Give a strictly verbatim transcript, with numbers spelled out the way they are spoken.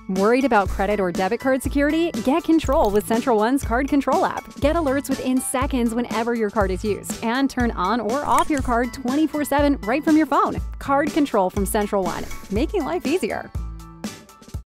Worried about credit or debit card security? Get control with Central One's Card Control app. Get alerts within seconds whenever your card is used, and turn on or off your card twenty-four seven right from your phone. Card Control from Central One, making life easier.